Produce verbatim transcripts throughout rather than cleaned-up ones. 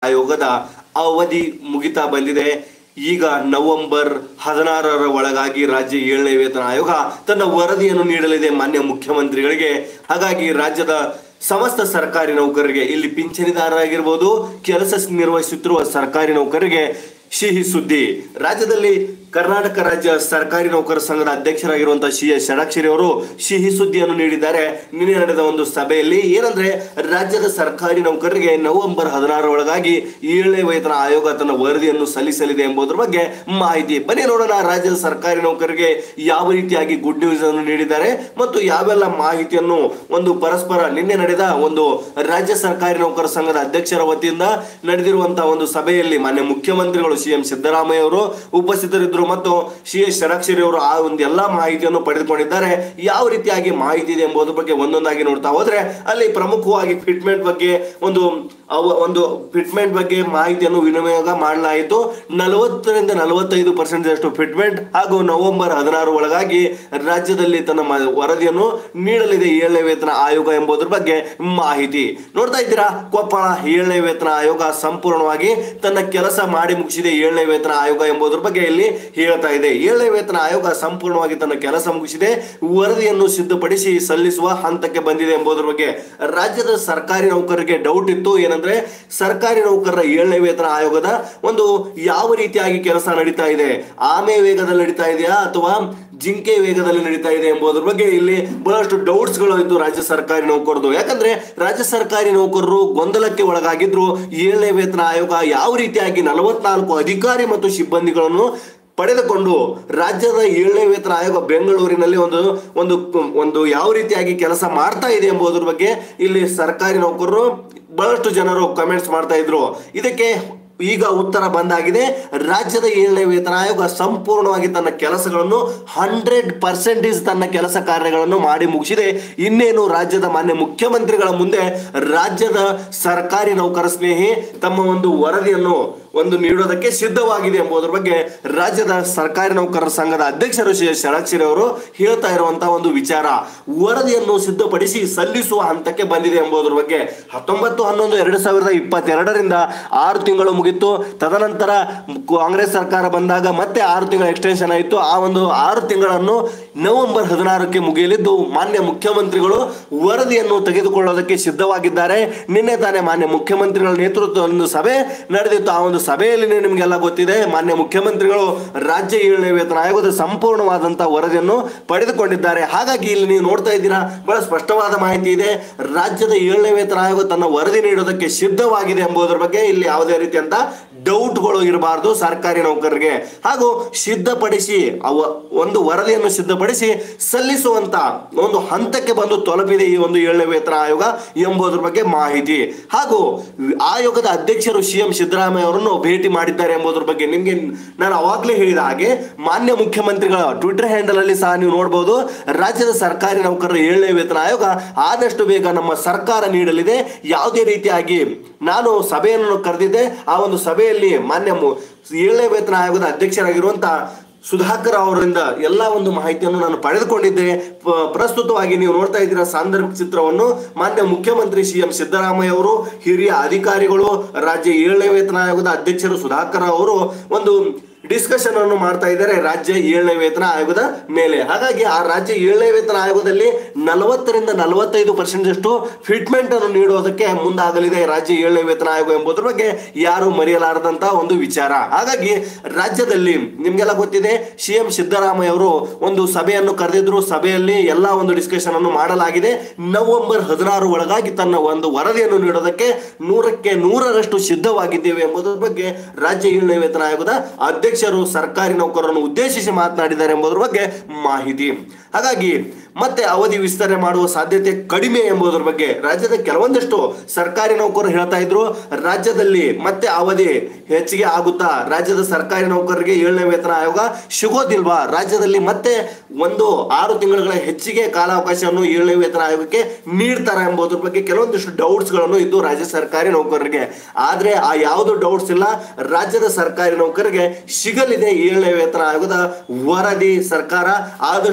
ಆಯೋಗದ ಅವಧಿ ಮುಗಿತಾ ಬಂದಿದೆ. ಈಗ ನವೆಂಬರ್ ಹದಿನಾರರ ಒಳಗಾಗಿ ರಾಜ್ಯ ಏಳನೇ ವೇತನ ಆಯೋಗ ತನ್ನ ವರದಿಯನ್ನು ನೀಡಲಿದೆ ಮಾನ್ಯ ಮುಖ್ಯಮಂತ್ರಿಗಳಿಗೆ. ಹಾಗಾಗಿ ರಾಜ್ಯದ ಸಮಸ್ತ ಸರ್ಕಾರಿ ನೌಕರರಿಗೆ, ಇಲ್ಲಿ ಪಿಂಚಣಿದಾರರಾಗಿರ್ಬೋದು, ಕೆಲಸ ನಿರ್ವಹಿಸುತ್ತಿರುವ ಸರ್ಕಾರಿ ನೌಕರರಿಗೆ ಸಿಹಿ ಸುದ್ದಿ. ರಾಜ್ಯದಲ್ಲಿ ಕರ್ನಾಟಕ ರಾಜ್ಯ ಸರ್ಕಾರಿ ನೌಕರ ಸಂಘದ ಅಧ್ಯಕ್ಷರಾಗಿರುವಂತಹ ಸಿ ಎಸ್ ಷಡಾಕ್ಷರಿ ಅವರು ಸಿಹಿ ಸುದ್ದಿಯನ್ನು ನೀಡಿದ್ದಾರೆ ನಿನ್ನೆ ನಡೆದ ಒಂದು ಸಭೆಯಲ್ಲಿ. ಏನಂದ್ರೆ ರಾಜ್ಯದ ಸರ್ಕಾರಿ ನೌಕರರಿಗೆ ನವೆಂಬರ್ ಹದಿನಾರರ ಒಳಗಾಗಿ ಏಳನೇ ವೇತನ ಆಯೋಗ ತನ್ನ ವರದಿಯನ್ನು ಸಲ್ಲಿಸಲಿದೆ ಎಂಬುದರ ಬಗ್ಗೆ ಮಾಹಿತಿ. ಬನ್ನಿ ನೋಡೋಣ ರಾಜ್ಯದ ಸರ್ಕಾರಿ ನೌಕರರಿಗೆ ಯಾವ ರೀತಿಯಾಗಿ ಗುಡ್ ನ್ಯೂಸ್ ಅನ್ನು ನೀಡಿದ್ದಾರೆ ಮತ್ತು ಯಾವೆಲ್ಲ ಮಾಹಿತಿಯನ್ನು ಒಂದು ಪರಸ್ಪರ ನಿನ್ನೆ ನಡೆದ ಒಂದು ರಾಜ್ಯ ಸರ್ಕಾರಿ ನೌಕರ ಸಂಘದ ಅಧ್ಯಕ್ಷರ ವತಿಯಿಂದ ನಡೆದಿರುವಂತಹ ಒಂದು ಸಭೆಯಲ್ಲಿ ಮಾನ್ಯ ಮುಖ್ಯಮಂತ್ರಿಗಳು ಸಿ ಎಂ ಸಿದ್ದರಾಮಯ್ಯ ಅವರು ಉಪಸ್ಥಿತರಿದ್ದರು ಮತ್ತು ಸಿ ಎಸ್ ಷಡಾಕ್ಷರಿ ಅವರು ಆ ಒಂದು ಎಲ್ಲಾ ಮಾಹಿತಿಯನ್ನು ಪಡೆದುಕೊಂಡಿದ್ದಾರೆ. ಯಾವ ರೀತಿಯಾಗಿ ಮಾಹಿತಿ ಇದೆ ಎಂಬುದರ ಬಗ್ಗೆ ಒಂದೊಂದಾಗಿ ನೋಡ್ತಾ ಹೋದ್ರೆ ಅಲ್ಲಿ ಪ್ರಮುಖವಾಗಿ ಫಿಟ್ಮೆಂಟ್ ಬಗ್ಗೆ ಒಂದು ಒಂದು ಫಿಟ್ಮೆಂಟ್ ಬಗ್ಗೆ ಮಾಹಿತಿಯನ್ನು ವಿನಿಯೋಗ ಮಾಡಲಾಯಿತು. ನಲವತ್ತರಿಂದ ನಲವತ್ತೈದು ಪರ್ಸೆಂಟ್ ಅಷ್ಟು ಫಿಟ್ಮೆಂಟ್ ಹಾಗೂ ನವೆಂಬರ್ ಹದಿನಾರು ಒಳಗಾಗಿ ರಾಜ್ಯದಲ್ಲಿ ತನ್ನ ವರದಿಯನ್ನು ನೀಡಲಿದೆ ಏಳನೇ ವೇತನ ಆಯೋಗ ಎಂಬುದರ ಬಗ್ಗೆ ಮಾಹಿತಿ ನೋಡ್ತಾ ಇದ್ದೀರಾ. ಕೊಪ್ಪಳ ಏಳನೇ ವೇತನ ಆಯೋಗ ಸಂಪೂರ್ಣವಾಗಿ ತನ್ನ ಕೆಲಸ ಮಾಡಿ ಮುಗಿಸಿದೆ. ಏಳನೇ ವೇತನ ಆಯೋಗ ಎಂಬುದರ ಬಗ್ಗೆ ಇಲ್ಲಿ ಹೇಳ್ತಾ ಇದೆ. ಏಳನೇ ವೇತನ ಆಯೋಗ ಸಂಪೂರ್ಣವಾಗಿ ತನ್ನ ಕೆಲಸ ಮುಗಿಸಿದೆ, ವರದಿಯನ್ನು ಸಿದ್ಧಪಡಿಸಿ ಸಲ್ಲಿಸುವ ಹಂತಕ್ಕೆ ಬಂದಿದೆ ಎಂಬುದರ ಬಗ್ಗೆ ರಾಜ್ಯದ ಸರ್ಕಾರಿ ನೌಕರರಿಗೆ ಡೌಟ್ ಇತ್ತು. ಏನಂದ್ರೆ ಸರ್ಕಾರಿ ನೌಕರರ ಏಳನೇ ವೇತನ ಆಯೋಗದ ಒಂದು ಯಾವ ರೀತಿಯಾಗಿ ಕೆಲಸ ನಡೀತಾ ಇದೆ, ಆಮೆ ವೇಗದಲ್ಲಿ ನಡೀತಾ ಇದೆಯಾ ಅಥವಾ ಜಿಂಕೆ ವೇಗದಲ್ಲಿ ನಡೀತಾ ಇದೆ ಎಂಬುದರ ಬಗ್ಗೆ ಇಲ್ಲಿ ಬಹಳಷ್ಟು ಡೌಟ್ಸ್ ಗಳು ಇದ್ದು ರಾಜ್ಯ ಸರ್ಕಾರಿ ನೌಕರರು. ಯಾಕಂದ್ರೆ ರಾಜ್ಯ ಸರ್ಕಾರಿ ನೌಕರರು ಗೊಂದಲಕ್ಕೆ ಒಳಗಾಗಿದ್ರು. ಏಳನೇ ವೇತನ ಆಯೋಗ ಯಾವ ರೀತಿಯಾಗಿ ನಲವತ್ನಾಲ್ಕು ಅಧಿಕಾರಿ ಮತ್ತು ಸಿಬ್ಬಂದಿಗಳನ್ನು ಪಡೆದುಕೊಂಡು ರಾಜ್ಯದ ಏಳನೇ ವೇತನ ಆಯೋಗ ಬೆಂಗಳೂರಿನಲ್ಲಿ ಒಂದು ಒಂದು ಒಂದು ಯಾವ ರೀತಿಯಾಗಿ ಕೆಲಸ ಮಾಡ್ತಾ ಇದೆ ಎಂಬುದರ ಬಗ್ಗೆ ಇಲ್ಲಿ ಸರ್ಕಾರಿ ನೌಕರರು ಬಹಳಷ್ಟು ಜನರು ಕಮೆಂಟ್ಸ್ ಮಾಡ್ತಾ ಇದ್ರು. ಇದಕ್ಕೆ ಈಗ ಉತ್ತರ ಬಂದಾಗಿದೆ. ರಾಜ್ಯದ ಏಳನೇ ವೇತನ ಆಯೋಗ ಸಂಪೂರ್ಣವಾಗಿ ತನ್ನ ಕೆಲಸಗಳನ್ನು ಹಂಡ್ರೆಡ್ ಪರ್ಸೆಂಟೇಜ್ ತನ್ನ ಕೆಲಸ ಕಾರ್ಯಗಳನ್ನು ಮಾಡಿ ಮುಗಿಸಿದೆ. ಇನ್ನೇನು ರಾಜ್ಯದ ಮಾನ್ಯ ಮುಖ್ಯಮಂತ್ರಿಗಳ ಮುಂದೆ ರಾಜ್ಯದ ಸರ್ಕಾರಿ ನೌಕರ ಸ್ನೇಹಿ ತಮ್ಮ ಒಂದು ವರದಿಯನ್ನು ಒಂದು ನೀಡೋದಕ್ಕೆ ಸಿದ್ಧವಾಗಿದೆ ಎಂಬುದರ ಬಗ್ಗೆ ರಾಜ್ಯದ ಸರ್ಕಾರಿ ನೌಕರರ ಸಂಘದ ಅಧ್ಯಕ್ಷರು ಸಿ ಎಸ್ ಷಡಾಕ್ಷರಿ ಅವರು ಹೇಳ್ತಾ ಇರುವಂತಹ ಒಂದು ವಿಚಾರ. ವರದಿಯನ್ನು ಸಿದ್ಧಪಡಿಸಿ ಸಲ್ಲಿಸುವ ಹಂತಕ್ಕೆ ಬಂದಿದೆ ಎಂಬುದರ ಬಗ್ಗೆ ಹತ್ತೊಂಬತ್ತು ಹನ್ನೊಂದು ಎರಡು ಸಾವಿರದ ಇಪ್ಪತ್ತೆರಡರಿಂದ ಆರು ತಿಂಗಳು ಮುಗಿತ್ತು. ತದನಂತರ ಕಾಂಗ್ರೆಸ್ ಸರ್ಕಾರ ಬಂದಾಗ ಮತ್ತೆ ಆರು ತಿಂಗಳ ಎಕ್ಸ್ಟೆನ್ಷನ್ ಆಯಿತು. ಆ ಒಂದು ಆರು ತಿಂಗಳನ್ನು ನವೆಂಬರ್ ಹದಿನಾರಕ್ಕೆ ಮುಗಿಯಲಿದ್ದು ಮಾನ್ಯ ಮುಖ್ಯಮಂತ್ರಿಗಳು ವರದಿಯನ್ನು ತೆಗೆದುಕೊಳ್ಳೋದಕ್ಕೆ ಸಿದ್ಧವಾಗಿದ್ದಾರೆ. ನಿನ್ನೆ ತಾನೇ ಮಾನ್ಯ ಮುಖ್ಯಮಂತ್ರಿಗಳ ನೇತೃತ್ವದ ಒಂದು ಸಭೆ ನಡೆದಿತ್ತು. ಆ ಒಂದು ಸಭೆಯಲ್ಲಿ ನಿಮಗೆಲ್ಲ ಗೊತ್ತಿದೆ, ಮಾನ್ಯ ಮುಖ್ಯಮಂತ್ರಿಗಳು ರಾಜ್ಯ ಏಳನೇ ವೇತನ ಆಯೋಗದ ಸಂಪೂರ್ಣವಾದಂತಹ ವರದಿಯನ್ನು ಪಡೆದುಕೊಂಡಿದ್ದಾರೆ. ಹಾಗಾಗಿ ಇಲ್ಲಿ ನೀವು ನೋಡ್ತಾ ಇದ್ದೀರಾ, ಬಹಳ ಸ್ಪಷ್ಟವಾದ ಮಾಹಿತಿ ಇದೆ. ರಾಜ್ಯದ ಏಳನೇ ವೇತನ ಆಯೋಗ ತನ್ನ ವರದಿ ನೀಡೋದಕ್ಕೆ ಸಿದ್ಧವಾಗಿದೆ ಎಂಬುದರ ಬಗ್ಗೆ ಇಲ್ಲಿ ಯಾವುದೇ ರೀತಿಯಂತ ಡೌಟ್ಗಳು ಇರಬಾರದು ಸರ್ಕಾರಿ ನೌಕರರಿಗೆ. ಹಾಗೂ ಸಿದ್ಧಪಡಿಸಿ ಅವ ಒಂದು ವರದಿಯನ್ನು ಸಿದ್ಧಪಡಿಸಿ ಸಲ್ಲಿಸುವಂತ ಒಂದು ಹಂತಕ್ಕೆ ಬಂದು ತಲುಪಿದೆ ಈ ಒಂದು ಏಳನೇ ವೇತನ ಆಯೋಗ ಎಂಬುದರ ಬಗ್ಗೆ ಮಾಹಿತಿ. ಹಾಗೂ ಆಯೋಗದ ಅಧ್ಯಕ್ಷರು ಸಿ ಎಂ ಸಿದ್ದರಾಮಯ್ಯ ಅವರನ್ನು ಭೇಟಿ ಮಾಡಿದ್ದಾರೆ ಎಂಬುದರ ಬಗ್ಗೆ ನಿಮಗೆ ನಾನು ಅವಾಗಲೇ ಹೇಳಿದ ಹಾಗೆ ಮಾನ್ಯ ಮುಖ್ಯಮಂತ್ರಿಗಳ ಟ್ವಿಟರ್ ಹ್ಯಾಂಡಲ್ ಅಲ್ಲಿ ಸಹ ನೀವು ನೋಡಬಹುದು. ರಾಜ್ಯದ ಸರ್ಕಾರಿ ನೌಕರರ ಏಳನೇ ವೇತನ ಆಯೋಗ ಆದಷ್ಟು ಬೇಗ ನಮ್ಮ ಸರ್ಕಾರ ನೀಡಲಿದೆ. ಯಾವುದೇ ರೀತಿಯಾಗಿ ನಾನು ಸಭೆಯನ್ನು ಕರೆದಿದ್ದೆ, ಆ ಒಂದು ಸಭೆಯಲ್ಲಿ ಮಾನ್ಯ ಏಳನೇ ವೇತನ ಆಯೋಗದ ಅಧ್ಯಕ್ಷರಾಗಿರುವಂತಹ ಸುಧಾಕರ್ ಅವರಿಂದ ಎಲ್ಲ ಒಂದು ಮಾಹಿತಿಯನ್ನು ನಾನು ಪಡೆದುಕೊಂಡಿದ್ದೆ. ಪ್ರಸ್ತುತವಾಗಿ ನೀವು ನೋಡ್ತಾ ಇದ್ದೀರಾ ಸಾಂದರ್ಭಿಕ ಚಿತ್ರವನ್ನು. ಮಾನ್ಯ ಮುಖ್ಯಮಂತ್ರಿ ಸಿ ಎಂ ಸಿದ್ದರಾಮಯ್ಯ ಅವರು, ಹಿರಿಯ ಅಧಿಕಾರಿಗಳು, ರಾಜ್ಯ ಏಳನೇ ವೇತನ ಆಯೋಗದ ಅಧ್ಯಕ್ಷರು ಸುಧಾಕರ್ ಅವರು ಒಂದು ಡಿಸ್ಕಷನ್ ಅನ್ನು ಮಾಡ್ತಾ ಇದ್ದಾರೆ ರಾಜ್ಯ ಏಳನೇ ವೇತನ ಆಯೋಗದ ಮೇಲೆ. ಹಾಗಾಗಿ ಆ ರಾಜ್ಯ ಏಳನೇ ವೇತನ ಆಯೋಗದಲ್ಲಿ ನಲವತ್ತರಿಂದ ನಲವತ್ತೈದು ಪರ್ಸೆಂಟ್ ಅಷ್ಟು ಫಿಟ್ಮೆಂಟ್ ಅನ್ನು ನೀಡೋದಕ್ಕೆ ಮುಂದಾಗಲಿದೆ ರಾಜ್ಯ ಏಳನೇ ವೇತನ ಆಯೋಗ ಎಂಬುದರ ಬಗ್ಗೆ ಯಾರು ಮರೆಯಲಾರದಂತಹ ಒಂದು ವಿಚಾರ. ಹಾಗಾಗಿ ರಾಜ್ಯದಲ್ಲಿ ನಿಮ್ಗೆಲ್ಲ ಗೊತ್ತಿದೆ, ಸಿ ಎಂ ಸಿದ್ದರಾಮಯ್ಯ ಅವರು ಒಂದು ಸಭೆಯನ್ನು ಕರೆದಿದ್ರು. ಸಭೆಯಲ್ಲಿ ಎಲ್ಲಾ ಒಂದು ಡಿಸ್ಕಷನ್ ಅನ್ನು ಮಾಡಲಾಗಿದೆ. ನವೆಂಬರ್ ಹದಿನಾರು ಒಳಗಾಗಿ ತನ್ನ ಒಂದು ವರದಿಯನ್ನು ನೀಡೋದಕ್ಕೆ ನೂರಕ್ಕೆ ನೂರರಷ್ಟು ಸಿದ್ಧವಾಗಿದ್ದೇವೆ ಎಂಬುದರ ಬಗ್ಗೆ ರಾಜ್ಯ ಏಳನೇ ವೇತನ ಆಯೋಗದ ಅಧ್ಯಕ್ಷ ಸರ್ಕಾರಿ ನೌಕರರನ್ನು ಉದ್ದೇಶಿಸಿ ಮಾತನಾಡಿದ್ದಾರೆ ಎಂಬುದರ ಬಗ್ಗೆ ಮಾಹಿತಿ. ಹಾಗಾಗಿ ಮತ್ತೆ ಅವಧಿ ವಿಸ್ತರಣೆ ಮಾಡುವ ಸಾಧ್ಯತೆ ಕಡಿಮೆ ಎಂಬುದರ ಬಗ್ಗೆ ರಾಜ್ಯದ ಕೆಲವೊಂದಷ್ಟು ಸರ್ಕಾರಿ ನೌಕರರು ಹೇಳ್ತಾ ಇದ್ರು. ರಾಜ್ಯದಲ್ಲಿ ಮತ್ತೆ ಅವಧಿ ಹೆಚ್ಚಿಗೆ ಆಗುತ್ತಾ, ರಾಜ್ಯದ ಸರ್ಕಾರಿ ನೌಕರರಿಗೆ ಏಳನೇ ವೇತನ ಆಯೋಗ ಸಿಗೋದಿಲ್ವಾ, ರಾಜ್ಯದಲ್ಲಿ ಮತ್ತೆ ಒಂದು ಆರು ತಿಂಗಳ ಹೆಚ್ಚಿಗೆ ಕಾಲಾವಕಾಶವನ್ನು ಏಳನೇ ವೇತನ ಆಯೋಗಕ್ಕೆ ನೀಡ್ತಾರ ಎಂಬುದರ ಬಗ್ಗೆ ಕೆಲವೊಂದಿಷ್ಟು ಡೌಟ್ಸ್ ಗಳನ್ನು ಇದ್ದು ರಾಜ್ಯ ಸರ್ಕಾರಿ ನೌಕರರಿಗೆ. ಆದ್ರೆ ಆ ಯಾವುದು ಡೌಟ್ಸ್ ಇಲ್ಲ, ರಾಜ್ಯದ ಸರ್ಕಾರಿ ನೌಕರರಿಗೆ ಸಿಗಲಿದೆ ಏಳನೇ ವೇತನ ಆಯೋಗದ ವರದಿ. ಸರ್ಕಾರ ಆದಷ್ಟು ಬೇಗ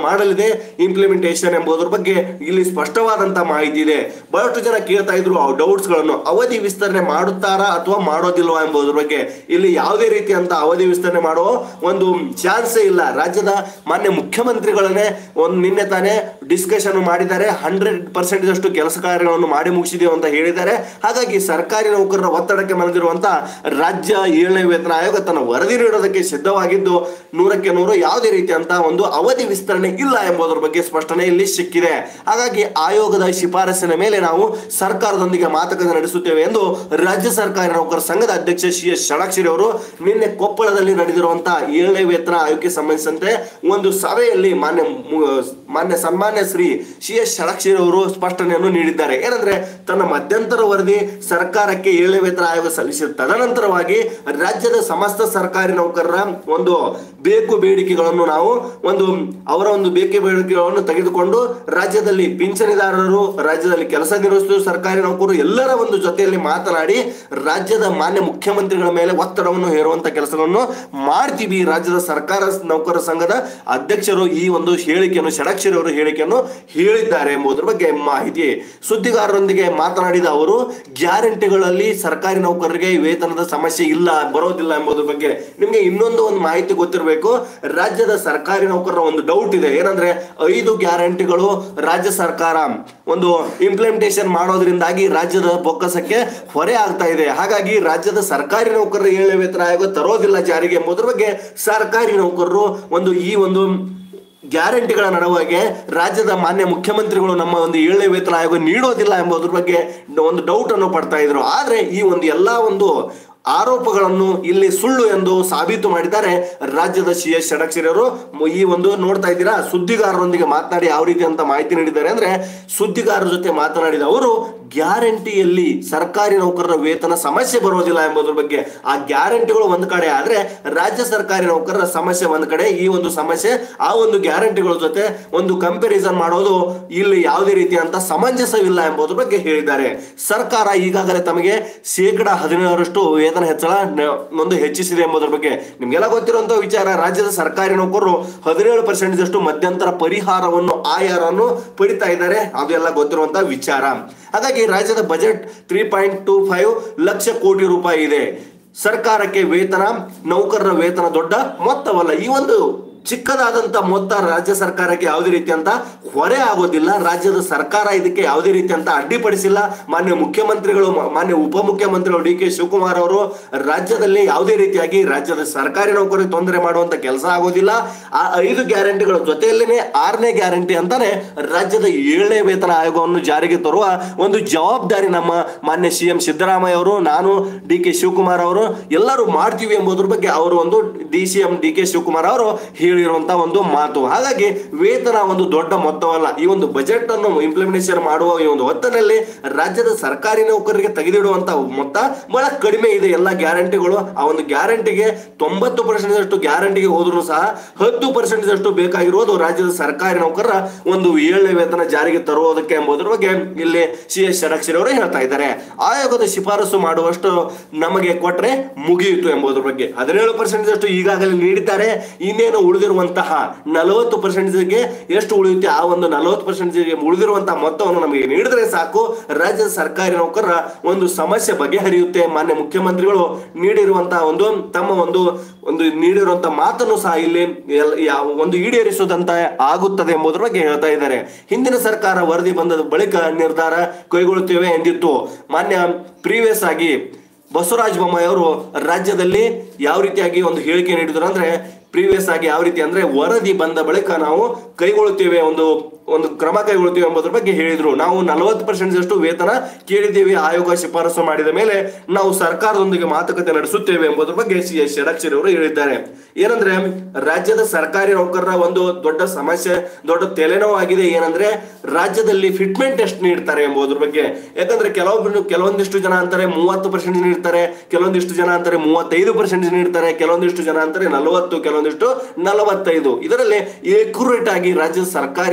ಮಾಡಲಿದೆ ಇಂಪ್ಲಿಮೆಂಟೇಷನ್ ಎಂಬುದರ ಬಗ್ಗೆ ಇಲ್ಲಿ ಸ್ಪಷ್ಟವಾದಂತ ಮಾಹಿತಿ ಇದೆ. ಬಹಳಷ್ಟು ಜನ ಕೇಳ್ತಾ ಇದ್ರು ಆ ಡೌಟ್ಸ್ ಗಳನ್ನು, ಅವಧಿ ವಿಸ್ತರಣೆ ಮಾಡುತ್ತಾರಾ ಅಥವಾ ಮಾಡೋದಿಲ್ವಾ ಎಂಬುದರ ಬಗ್ಗೆ. ಇಲ್ಲಿ ಯಾವುದೇ ರೀತಿಯಂತ ಅವಧಿ ವಿಸ್ತರಣೆ ಮಾಡುವ ಒಂದು ಚಾನ್ಸೇ ಇಲ್ಲ. ರಾಜ್ಯದ ಮಾನ್ಯ ಮುಖ್ಯಮಂತ್ರಿಗಳನ್ನೇ ಒಂದು ನಿನ್ನೆ ತಾನೇ ಡಿಸ್ಕಷನ್ ಮಾಡಿದ್ದಾರೆ. ಹಂಡ್ರೆಡ್ ಪರ್ಸೆಂಟ್ ಅಷ್ಟು ಕೆಲಸ ಕಾರ್ಯಗಳನ್ನು ಮಾಡಿ ಮುಗಿಸಿದೆವು ಅಂತ ಹೇಳಿದ್ದಾರೆ. ಹಾಗಾಗಿ ಸರ್ಕಾರಿ ನೌಕರರ ಒತ್ತಡಕ್ಕೆ ಮನದಿರುವಂತ ರಾಜ್ಯ ಏಳನೇ ವೇತನ ಆಯೋಗ ತನ್ನ ವರದಿ ನೀಡೋದಕ್ಕೆ ಸಿದ್ಧವಾಗಿದ್ದು ನೂರಕ್ಕೆ ನೂರು ಯಾವುದೇ ರೀತಿಯಂತ ಒಂದು ಅವಧಿ ವಿಸ್ತರಣೆ ಇಲ್ಲ ಎಂಬುದರ ಬಗ್ಗೆ ಸ್ಪಷ್ಟನೆ ಇಲ್ಲಿ ಸಿಕ್ಕಿದೆ. ಹಾಗಾಗಿ ಆಯೋಗದ ಶಿಫಾರಸಿನ ಮೇಲೆ ನಾವು ಸರ್ಕಾರದೊಂದಿಗೆ ಮಾತುಕತೆ ನಡೆಸುತ್ತೇವೆ ಎಂದು ರಾಜ್ಯ ಸರ್ಕಾರಿ ನೌಕರರ ಸಂಘದ ಅಧ್ಯಕ್ಷ ಸಿ ಎಸ್ ಷಡಕ್ಷರಿ ಅವರು ನಿನ್ನೆ ಕೊಪ್ಪಳದಲ್ಲಿ ನಡೆದಿರುವಂತಹ ಏಳನೇ ವೇತನ ಆಯೋಗಕ್ಕೆ ಸಂಬಂಧಿಸಿದಂತೆ ಒಂದು ಸಭೆಯಲ್ಲಿ ಮಾನ್ಯ ಮಾನ್ಯ ಸನ್ಮಾನ್ಯ ಶ್ರೀ ಸಿ ಎಸ್ ಷಡಕ್ಷರಿ ಅವರು ಸ್ಪಷ್ಟನೆಯನ್ನು ನೀಡಿದ್ದಾರೆ. ಏನಂದ್ರೆ ತನ್ನ ಮಧ್ಯಂತರ ವರದಿ ಸರ್ಕಾರಕ್ಕೆ ಏಳನೇ ವೇತನ ಆಯೋಗ ಸಲ್ಲಿಸಿದ ತದನಂತರವಾಗಿ ರಾಜ್ಯದ ಸಮಸ್ತ ಸರ್ಕಾರಿ ನೌಕರರ ಒಂದು ಬೇಕು ಬೇಡಿಕೆಗಳನ್ನು ನಾವು ಒಂದು ಅವರ ಒಂದು ಬೇಕೆ ಬೇಡಿಕೆಗಳನ್ನು ತೆಗೆದುಕೊಂಡು ರಾಜ್ಯದಲ್ಲಿ ಪಿಂಚಣಿದಾರರು, ರಾಜ್ಯದಲ್ಲಿ ಕೆಲಸ ನಿರ್ವಹಿಸುವ ಸರ್ಕಾರಿ ನೌಕರರು ಎಲ್ಲರ ಒಂದು ಜೊತೆಯಲ್ಲಿ ಮಾತನಾಡಿ ರಾಜ್ಯದ ಮಾನ್ಯ ಮುಖ್ಯಮಂತ್ರಿಗಳ ಮೇಲೆ ಒತ್ತಡವನ್ನು ಹೇರುವಂತ ಕೆಲಸವನ್ನು ಮಾಡ್ತೀವಿ. ರಾಜ್ಯದ ಸರ್ಕಾರ ನೌಕರರ ಸಂಘದ ಅಧ್ಯಕ್ಷರು ಈ ಒಂದು ಹೇಳಿಕೆಯನ್ನು ಷಡಕ್ಷರಿ ಅವರು ಹೇಳಿಕೆಯನ್ನು ಹೇಳಿದ್ದಾರೆ ಎಂಬುದರ ಬಗ್ಗೆ ಮಾಹಿತಿ. ಸುದ್ದಿಗಾರರೊಂದಿಗೆ ಮಾತನಾಡಿದ ಅವರು ಗ್ಯಾರಂಟಿಗಳಲ್ಲಿ ಸರ್ಕಾರಿ ನೌಕರರಿಗೆ ವೇತನದ ಸಮಸ್ಯೆ ಇಲ್ಲ, ಬರೋದಿಲ್ಲ ಎಂಬುದರ ಬಗ್ಗೆ ನಿಮಗೆ ಇನ್ನೊಂದು ಒಂದು ಮಾಹಿತಿ ಗೊತ್ತಿರಬೇಕು. ರಾಜ್ಯದ ಸರ್ಕಾರಿ ನೌಕರರ ಒಂದು ಡೌಟ್ ಇದೆ. ಏನಂದ್ರೆ ಐದು ಗ್ಯಾರಂಟಿಗಳು ರಾಜ್ಯ ಸರ್ಕಾರ ಒಂದು ಇಂಪ್ಲಿಮೆಂಟೇಷನ್ ಮಾಡೋದ್ರಿಂದಾಗಿ ರಾಜ್ಯದ ಬೊಕ್ಕಸಕ್ಕೆ ಹೊರೆ ಆಗ್ತಾ ಇದೆ. ಹಾಗಾಗಿ ರಾಜ್ಯದ ಸರ್ಕಾರಿ ನೌಕರರ ಏಳನೇ ವೇತನ ಆಯೋಗ ತರೋದಿಲ್ಲ ಜಾರಿಗೆ ಎಂಬುದರ ಬಗ್ಗೆ ಸರ್ಕಾರಿ ನೌಕರರು ಒಂದು ಈ ಒಂದು ಗ್ಯಾರಂಟಿಗಳ ನಡುವೆಗೆ ರಾಜ್ಯದ ಮಾನ್ಯ ಮುಖ್ಯಮಂತ್ರಿಗಳು ನಮ್ಮ ಒಂದು ಏಳನೇ ವೇತನ ಆಯೋಗ ನೀಡೋದಿಲ್ಲ ಎಂಬುದರ ಬಗ್ಗೆ ಒಂದು ಡೌಟ್ ಅನ್ನು ಪಡ್ತಾ ಇದ್ರು. ಆದ್ರೆ ಈ ಒಂದು ಎಲ್ಲಾ ಒಂದು ಆರೋಪಗಳನ್ನು ಇಲ್ಲಿ ಸುಳ್ಳು ಎಂದು ಸಾಬೀತು ಮಾಡಿದ್ದಾರೆ ರಾಜ್ಯದ ಸಿ ಎಸ್ ಷಡಕ್ಷರಿ ಅವರು. ಈ ಒಂದು ನೋಡ್ತಾ ಇದ್ದೀರಾ, ಸುದ್ದಿಗಾರರೊಂದಿಗೆ ಮಾತನಾಡಿ ಯಾವ ರೀತಿ ಅಂತ ಮಾಹಿತಿ ನೀಡಿದ್ದಾರೆ ಅಂದ್ರೆ, ಸುದ್ದಿಗಾರರ ಜೊತೆ ಮಾತನಾಡಿದ ಅವರು ಗ್ಯಾರಂಟಿಯಲ್ಲಿ ಸರ್ಕಾರಿ ನೌಕರರ ವೇತನ ಸಮಸ್ಯೆ ಬರೋದಿಲ್ಲ ಎಂಬುದರ ಬಗ್ಗೆ. ಆ ಗ್ಯಾರಂಟಿಗಳು ಒಂದ್ ಕಡೆ ಆದ್ರೆ ರಾಜ್ಯ ಸರ್ಕಾರಿ ನೌಕರರ ಸಮಸ್ಯೆ ಒಂದ್ ಕಡೆ, ಈ ಒಂದು ಸಮಸ್ಯೆ ಆ ಒಂದು ಗ್ಯಾರಂಟಿಗಳ ಜೊತೆ ಒಂದು ಕಂಪ್ಯಾರಿಸನ್ ಮಾಡೋದು ಇಲ್ಲಿ ಯಾವುದೇ ರೀತಿಯಂತ ಸಮಂಜಸವಿಲ್ಲ ಎಂಬುದರ ಬಗ್ಗೆ ಹೇಳಿದ್ದಾರೆ. ಸರ್ಕಾರ ಈಗಾಗಲೇ ತಮಗೆ ಶೇಕಡ ಹದಿನೇಳರಷ್ಟು ವೇತನ ಹೆಚ್ಚಳ ಒಂದು ಹೆಚ್ಚಿಸಿದೆ ಎಂಬುದರ ಬಗ್ಗೆ ನಿಮ್ಗೆಲ್ಲ ಗೊತ್ತಿರುವಂತಹ ವಿಚಾರ. ರಾಜ್ಯದ ಸರ್ಕಾರಿ ನೌಕರರು ಹದಿನೇಳು ಪರ್ಸೆಂಟ್ ಅಷ್ಟು ಮಧ್ಯಂತರ ಪರಿಹಾರವನ್ನು ಆಯಾರನ್ನು ಪಡಿತಾ ಇದ್ದಾರೆ, ಅದೆಲ್ಲ ಗೊತ್ತಿರುವಂತಹ ವಿಚಾರ. ಹಾಗಾಗಿ ರಾಜ್ಯದ budget three point two five lakh crore ರೂಪಾಯಿ ಇದೆ. ಸರ್ಕಾರಕ್ಕೆ ವೇತನ, ನೌಕರರ ವೇತನ ದೊಡ್ಡ ಮೊತ್ತವಲ್ಲ. ಈ ಒಂದು ಚಿಕ್ಕದಾದಂತ ಮೊತ್ತ ರಾಜ್ಯ ಸರ್ಕಾರಕ್ಕೆ ಯಾವುದೇ ರೀತಿಯಂತ ಹೊರೆ ಆಗೋದಿಲ್ಲ. ರಾಜ್ಯದ ಸರ್ಕಾರ ಇದಕ್ಕೆ ಯಾವುದೇ ರೀತಿಯಂತ ಅಡ್ಡಿಪಡಿಸಿಲ್ಲ. ಮಾನ್ಯ ಮುಖ್ಯಮಂತ್ರಿಗಳು, ಮಾನ್ಯ ಉಪಮುಖ್ಯಮಂತ್ರಿಗಳು ಡಿ ಕೆ ಶಿವಕುಮಾರ್ ಅವರು ರಾಜ್ಯದಲ್ಲಿ ಯಾವುದೇ ರೀತಿಯಾಗಿ ರಾಜ್ಯದ ಸರ್ಕಾರಿ ನೌಕರರಿಗೆ ತೊಂದರೆ ಮಾಡುವಂತ ಕೆಲಸ ಆಗೋದಿಲ್ಲ. ಆ ಐದು ಗ್ಯಾರಂಟಿಗಳ ಜೊತೆಯಲ್ಲೇನೆ ಆರನೇ ಗ್ಯಾರಂಟಿ ಅಂತಾನೆ ರಾಜ್ಯದ ಏಳನೇ ವೇತನ ಆಯೋಗವನ್ನು ಜಾರಿಗೆ ತರುವ ಒಂದು ಜವಾಬ್ದಾರಿ ನಮ್ಮ ಮಾನ್ಯ ಸಿ ಎಂ ಸಿದ್ದರಾಮಯ್ಯ ಅವರು, ನಾನು ಡಿ ಕೆ ಶಿವಕುಮಾರ್ ಅವರು ಎಲ್ಲರೂ ಮಾಡ್ತೀವಿ ಎಂಬುದರ ಬಗ್ಗೆ ಅವರು ಒಂದು D C M D K Shivakumar ಅವರು ಹೇಳಿರುವಂತಹ ಒಂದು ಮಾತು. ಹಾಗಾಗಿ ವೇತನ ಒಂದು ದೊಡ್ಡ ಮೊತ್ತವಲ್ಲ. ಈ ಒಂದು ಬಜೆಟ್ ಅನ್ನು ಇಂಪ್ಲಿಮೆಂಟೇಷನ್ ಮಾಡುವ ಈ ಒಂದು ಹೊತ್ತಿನಲ್ಲಿ ರಾಜ್ಯದ ಸರ್ಕಾರಿ ನೌಕರರಿಗೆ ತೆಗೆದಿಡುವಂತಹ ಮೊತ್ತ ಬಹಳ ಕಡಿಮೆ ಇದೆ. ಎಲ್ಲ ಗ್ಯಾರಂಟಿಗಳು ಆ ಒಂದು ಗ್ಯಾರಂಟಿಗೆ ತೊಂಬತ್ತು ಪರ್ಸೆಂಟ್ ಅಷ್ಟು ಗ್ಯಾರಂಟಿಗೆ ಹೋದ್ರು ಸಹ ಹತ್ತು ಪರ್ಸೆಂಟ್ ಅಷ್ಟು ಬೇಕಾಗಿರುವುದು ರಾಜ್ಯದ ಸರ್ಕಾರಿ ನೌಕರರ ಒಂದು ಏಳನೇ ವೇತನ ಜಾರಿಗೆ ತರುವುದಕ್ಕೆ ಎಂಬುದರ ಬಗ್ಗೆ ಇಲ್ಲಿ ಸಿ ಎಸ್ ಷಡಕ್ಷರಿ ಅವರು ಹೇಳ್ತಾ ಇದ್ದಾರೆ. ಆಯೋಗದ ಶಿಫಾರಸು ಮಾಡುವಷ್ಟು ನಮಗೆ ಕೊಟ್ರೆ ಮುಗಿಯಿತು ಎಂಬುದರ ಬಗ್ಗೆ ಹದಿನೇಳು ಪರ್ಸೆಂಟ್ ಅಷ್ಟು ಈಗಾಗಲೇ ನೀಡಿದ್ದಾರೆ. ಇನ್ನೇನು ಉಳಿದಿರುವಂತಹ ನಲವತ್ತು ಪರ್ಸೆಂಟ್ಗೆ ಎಷ್ಟು ಉಳಿಯುತ್ತೆ ಆ ಒಂದು ನಲವತ್ತು ಪರ್ಸೆಂಟ್ಗೆ ಉಳಿದಿರುವಂತಹ ಮೊತ್ತವನ್ನು ನಮಗೆ ನೀಡಿದ್ರೆ ಸಾಕು, ರಾಜ್ಯದ ಸರ್ಕಾರಿ ನೌಕರರ ಒಂದು ಸಮಸ್ಯೆ ಬಗೆಹರಿಯುತ್ತೆ. ಮಾನ್ಯ ಮುಖ್ಯಮಂತ್ರಿಗಳು ನೀಡಿರುವಂತಹ ಒಂದು ತಮ್ಮ ಒಂದು ಒಂದು ನೀಡಿರುವಂತಹ ಮಾತನ್ನು ಸಹ ಇಲ್ಲಿ ಒಂದು ಈಡೇರಿಸುವುದಂತ ಆಗುತ್ತದೆ ಎಂಬುದರ ಬಗ್ಗೆ ಹೇಳ್ತಾ ಇದ್ದಾರೆ. ಹಿಂದಿನ ಸರ್ಕಾರ ವರದಿ ಬಂದ ಬಳಿಕ ನಿರ್ಧಾರ ಕೈಗೊಳ್ಳುತ್ತೇವೆ ಎಂದಿತ್ತು. ಮಾನ್ಯ ಪ್ರೀವಿಯಸ್ ಆಗಿ ಬಸವರಾಜ ಬೊಮ್ಮಾಯಿ ಅವರು ರಾಜ್ಯದಲ್ಲಿ ಯಾವ ರೀತಿಯಾಗಿ ಒಂದು ಹೇಳಿಕೆ ನೀಡಿದ್ರು ಅಂದ್ರೆ, ಪ್ರೀವಿಯಸ್ ಆಗಿ ಯಾವ ರೀತಿ ಅಂದ್ರೆ ವರದಿ ಬಂದ ಬಳಿಕ ನಾವು ಕೈಗೊಳ್ಳುತ್ತೇವೆ, ಒಂದು ಒಂದು ಕ್ರಮ ಕೈಗೊಳ್ಳುತ್ತೇವೆ ಎಂಬುದರ ಬಗ್ಗೆ ಹೇಳಿದ್ರು. ನಾವು ನಲವತ್ತು ಪರ್ಸೆಂಟ್ ಅಷ್ಟು ವೇತನ ಕೇಳಿದ್ದೇವೆ, ಆಯೋಗ ಶಿಫಾರಸು ಮಾಡಿದ ಮೇಲೆ ನಾವು ಸರ್ಕಾರದೊಂದಿಗೆ ಮಾತುಕತೆ ನಡೆಸುತ್ತೇವೆ ಎಂಬುದರ ಬಗ್ಗೆ ಸಿ ಎಸ್ ಷಡಕ್ಷರಿ ಅವರು ಹೇಳಿದ್ದಾರೆ. ಏನಂದ್ರೆ ರಾಜ್ಯದ ಸರ್ಕಾರಿ ನೌಕರರ ಒಂದು ದೊಡ್ಡ ಸಮಸ್ಯೆ, ದೊಡ್ಡ ತಲೆನೋವಾಗಿದೆ. ಏನಂದ್ರೆ ರಾಜ್ಯದಲ್ಲಿ ಫಿಟ್ಮೆಂಟ್ ಟೆಸ್ಟ್ ನೀಡ್ತಾರೆ ಎಂಬುದರ ಬಗ್ಗೆ. ಯಾಕಂದ್ರೆ ಕೆಲವೊಬ್ಬರು ಕೆಲವೊಂದಿಷ್ಟು ಜನ ಅಂತಾರೆ ಮೂವತ್ತು ಪರ್ಸೆಂಟ್ ನೀಡ್ತಾರೆ, ಕೆಲವೊಂದಿಷ್ಟು ಜನ ಅಂತಾರೆ ಮೂವತ್ತೈದು ಪರ್ಸೆಂಟ್ ನೀಡ್ತಾರೆ, ಕೆಲವೊಂದಿಷ್ಟು ಜನ ಅಂತಾರೆ ನಲವತ್ತು, ಕೆಲವೊಂದಿಷ್ಟು ನಲವತ್ತೈದು. ಇದರಲ್ಲಿ ಏಕ್ಯುರೇಟ್ ಆಗಿ ರಾಜ್ಯದ ಸರ್ಕಾರಿ ನೌಕರರ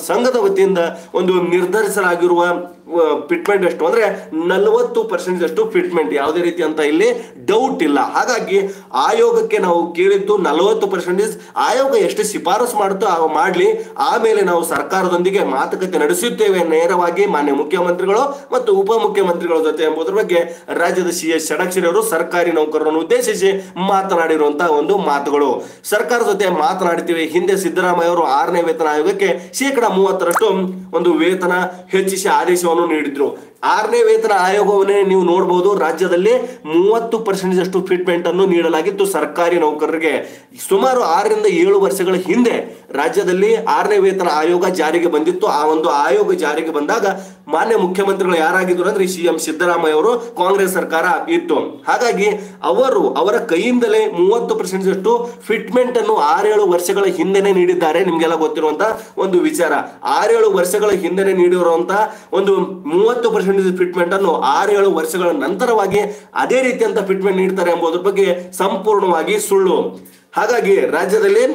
ಸಂಘದ ವತಿಯಿಂದ ಒಂದು ನಿರ್ಧರಿಸಲಾಗಿರುವ ಫಿಟ್ಮೆಂಟ್ ಎಷ್ಟು ಅಂದ್ರೆ ನಲವತ್ತು ಪರ್ಸೆಂಟ್ ಅಷ್ಟು ಫಿಟ್ಮೆಂಟ್, ಯಾವುದೇ ರೀತಿ ಅಂತ ಇಲ್ಲಿ ಡೌಟ್ ಇಲ್ಲ. ಹಾಗಾಗಿ ಆಯೋಗಕ್ಕೆ ನಾವು ಕೇಳಿದ್ದು ನಲವತ್ತು ಪರ್ಸೆಂಟೇಜ್, ಆಯೋಗ ಎಷ್ಟು ಶಿಫಾರಸು ಮಾಡುತ್ತೋ ಆ ಮಾಡ್ಲಿ, ಆಮೇಲೆ ನಾವು ಸರ್ಕಾರದೊಂದಿಗೆ ಮಾತುಕತೆ ನಡೆಸುತ್ತೇವೆ ನೇರವಾಗಿ ಮಾನ್ಯ ಮುಖ್ಯಮಂತ್ರಿಗಳು ಮತ್ತು ಉಪಮುಖ್ಯಮಂತ್ರಿಗಳ ಜೊತೆ ಎಂಬುದರ ಬಗ್ಗೆ ರಾಜ್ಯದ ಸಿ ಎಸ್ ಷಡಕ್ಷರಿ ಅವರು ಸರ್ಕಾರಿ ನೌಕರರನ್ನು ಉದ್ದೇಶಿಸಿ ಮಾತನಾಡಿರುವಂತಹ ಒಂದು ಮಾತುಗಳು. ಸರ್ಕಾರ ಜೊತೆ ಮಾತನಾಡ್ತೀವಿ. ಹಿಂದೆ ಸಿದ್ದರಾಮಯ್ಯ ಅವರು ಆರನೇ ವೇತನ ಆಯೋಗಕ್ಕೆ ಶೇಕಡಾ ಮೂವತ್ತರಷ್ಟು ಒಂದು ವೇತನ ಹೆಚ್ಚಿಸಿ ಆದೇಶವನ್ನು ನೀಡಿದ್ರು. ಆರನೇ ವೇತನ ಆಯೋಗವನ್ನೇ ನೀವು ನೋಡಬಹುದು, ರಾಜ್ಯದಲ್ಲಿ ಮೂವತ್ತು ಪರ್ಸೆಂಟೇಜ್ ಅಷ್ಟು ಫಿಟ್ಮೆಂಟ್ ಅನ್ನು ನೀಡಲಾಗಿತ್ತು ಸರ್ಕಾರಿ ನೌಕರರಿಗೆ. ಸುಮಾರು ಆರರಿಂದ ಏಳು ವರ್ಷಗಳ ಹಿಂದೆ ರಾಜ್ಯದಲ್ಲಿ ಆರನೇ ವೇತನ ಆಯೋಗ ಜಾರಿಗೆ ಬಂದಿತ್ತು. ಆ ಒಂದು ಆಯೋಗ ಜಾರಿಗೆ ಬಂದಾಗ ಮಾನ್ಯ ಮುಖ್ಯಮಂತ್ರಿಗಳು ಯಾರಾಗಿದ್ರು ಅಂದ್ರೆ ಸಿ ಎಂ ಸಿದ್ದರಾಮಯ್ಯ ಅವರು, ಕಾಂಗ್ರೆಸ್ ಸರ್ಕಾರ ಇತ್ತು. ಹಾಗಾಗಿ ಅವರು ಅವರ ಕೈಯಿಂದಲೇ ಮೂವತ್ತು ಪರ್ಸೆಂಟ್ ಅಷ್ಟು ಫಿಟ್ಮೆಂಟ್ ಅನ್ನು ಆರೇಳು ವರ್ಷಗಳ ಹಿಂದೆನೆ ನೀಡಿದ್ದಾರೆ. ನಿಮ್ಗೆಲ್ಲ ಗೊತ್ತಿರುವಂತ ಒಂದು ವಿಚಾರ, ಆರೇಳು ವರ್ಷಗಳ ಹಿಂದೆನೆ ನೀಡಿರುವಂತಹ ಒಂದು ಮೂವತ್ತು ಪರ್ಸೆಂಟ್ ಫಿಟ್ಮೆಂಟ್ ಅನ್ನು ಆರೇಳು ವರ್ಷಗಳ ನಂತರವಾಗಿ ಅದೇ ರೀತಿಯಂತ ಫಿಟ್ಮೆಂಟ್ ನೀಡ್ತಾರೆ ಎಂಬುದರ ಬಗ್ಗೆ ಸಂಪೂರ್ಣವಾಗಿ ಸುಳ್ಳು. ಹಾಗಾಗಿ ರಾಜ್ಯದಲ್ಲಿ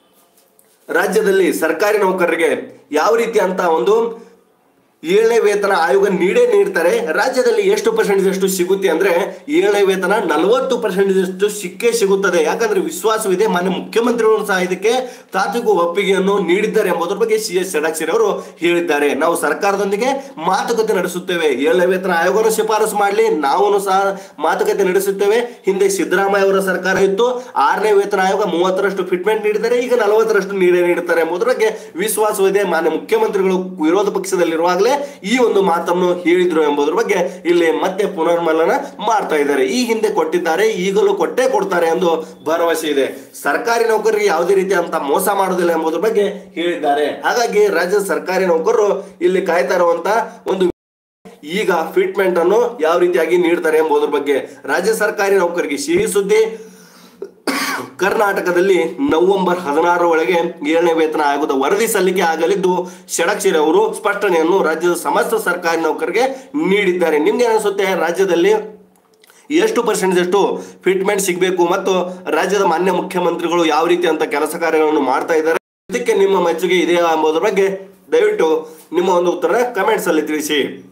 ರಾಜ್ಯದಲ್ಲಿ ಸರ್ಕಾರಿ ನೌಕರರಿಗೆ ಯಾವ ರೀತಿ ಅಂತ ಒಂದು ಏಳನೇ ವೇತನ ಆಯೋಗ ನೀಡೇ ನೀಡ್ತಾರೆ. ರಾಜ್ಯದಲ್ಲಿ ಎಷ್ಟು ಪರ್ಸೆಂಟೇಜ್ ಅಷ್ಟು ಸಿಗುತ್ತೆ ಅಂದ್ರೆ ಏಳನೇ ವೇತನ ನಲವತ್ತು ಪರ್ಸೆಂಟೇಜ್ ಅಷ್ಟು ಸಿಕ್ಕೇ ಸಿಗುತ್ತದೆ. ಯಾಕಂದ್ರೆ ವಿಶ್ವಾಸವಿದೆ, ಮಾನ್ಯ ಮುಖ್ಯಮಂತ್ರಿಗಳು ಸಹ ಇದಕ್ಕೆ ತಾತ್ವಿಕ ಒಪ್ಪಿಗೆಯನ್ನು ನೀಡಿದ್ದಾರೆ ಎಂಬುದರ ಬಗ್ಗೆ ಸಿ ಎಸ್ ಷಡಕ್ಷರಿ ಅವರು ಹೇಳಿದ್ದಾರೆ. ನಾವು ಸರ್ಕಾರದೊಂದಿಗೆ ಮಾತುಕತೆ ನಡೆಸುತ್ತೇವೆ, ಏಳನೇ ವೇತನ ಆಯೋಗವನ್ನು ಶಿಫಾರಸು ಮಾಡಲಿ, ನಾವು ಸಹ ಮಾತುಕತೆ ನಡೆಸುತ್ತೇವೆ. ಹಿಂದೆ ಸಿದ್ದರಾಮಯ್ಯ ಅವರ ಸರ್ಕಾರ ಇತ್ತು, ಆರನೇ ವೇತನ ಆಯೋಗ ಮೂವತ್ತರಷ್ಟು ಫಿಟ್ಮೆಂಟ್ ನೀಡಿದ್ದಾರೆ, ಈಗ ನಲವತ್ತರಷ್ಟು ನೀಡೇ ನೀಡುತ್ತಾರೆ ಎಂಬುದರ ಬಗ್ಗೆ ವಿಶ್ವಾಸವಿದೆ. ಮಾನ್ಯ ಮುಖ್ಯಮಂತ್ರಿಗಳು ವಿರೋಧ ಪಕ್ಷದಲ್ಲಿರುವಾಗಲೇ ಈ ಒಂದು ಮಾತನ್ನು ಹೇಳಿದ್ರು ಎಂಬುದರ ಬಗ್ಗೆ ಇಲ್ಲಿ ಮತ್ತೆ ಪುನರ್ಮಲನ ಮಾಡ್ತಾ ಇದ್ದಾರೆ. ಈ ಹಿಂದೆ ಕೊಟ್ಟಿದ್ದಾರೆ, ಈಗಲೂ ಕೊಟ್ಟೇ ಕೊಡ್ತಾರೆ ಎಂದು ಭರವಸೆ ಇದೆ. ಸರ್ಕಾರಿ ನೌಕರರಿಗೆ ಯಾವುದೇ ರೀತಿ ಅಂತ ಮೋಸ ಮಾಡೋದಿಲ್ಲ ಎಂಬುದರ ಬಗ್ಗೆ ಹೇಳಿದ್ದಾರೆ. ಹಾಗಾಗಿ ರಾಜ್ಯದ ಸರ್ಕಾರಿ ನೌಕರರು ಇಲ್ಲಿ ಕಾಯ್ತಾ ಇರುವಂತ ಒಂದು ಈಗ ಫಿಟ್ಮೆಂಟ್ ಅನ್ನು ಯಾವ ರೀತಿಯಾಗಿ ನೀಡ್ತಾರೆ ಎಂಬುದರ ಬಗ್ಗೆ. ರಾಜ್ಯ ಸರ್ಕಾರಿ ನೌಕರರಿಗೆ ಸಿಹಿ ಸುದ್ದಿ, ಕರ್ನಾಟಕದಲ್ಲಿ ನವೆಂಬರ್ ಹದಿನಾರರ ಒಳಗೆ ಏಳನೇ ವೇತನ ಆಯೋಗದ ವರದಿ ಸಲ್ಲಿಕೆ ಆಗಲಿದ್ದು ಷಡಕ್ಷರಿ ಅವರು ಸ್ಪಷ್ಟನೆಯನ್ನು ರಾಜ್ಯದ ಸಮಸ್ತ ಸರ್ಕಾರಿ ನೌಕರರಿಗೆ ನೀಡಿದ್ದಾರೆ. ನಿಮ್ಗೆ ಅನಿಸುತ್ತೆ ರಾಜ್ಯದಲ್ಲಿ ಎಷ್ಟು ಪರ್ಸೆಂಟೇಜ್ ಅಷ್ಟು ಫಿಟ್ಮೆಂಟ್ ಸಿಗಬೇಕು ಮತ್ತು ರಾಜ್ಯದ ಮಾನ್ಯ ಮುಖ್ಯಮಂತ್ರಿಗಳು ಯಾವ ರೀತಿ ಅಂತ ಕೆಲಸ ಕಾರ್ಯಗಳನ್ನು ಮಾಡ್ತಾ ಇದ್ದಾರೆ, ಇದಕ್ಕೆ ನಿಮ್ಮ ಮೆಚ್ಚುಗೆ ಇದೆಯಾ ಎಂಬುದರ ಬಗ್ಗೆ ದಯವಿಟ್ಟು ನಿಮ್ಮ ಒಂದು ಉತ್ತರ ಕಮೆಂಟ್ಸ್ ಅಲ್ಲಿ ತಿಳಿಸಿ.